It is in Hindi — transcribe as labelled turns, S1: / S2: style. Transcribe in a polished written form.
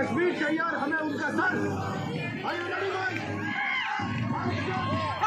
S1: तस्वीर चाहिए और हमें उनका sir. Are you ready, boys?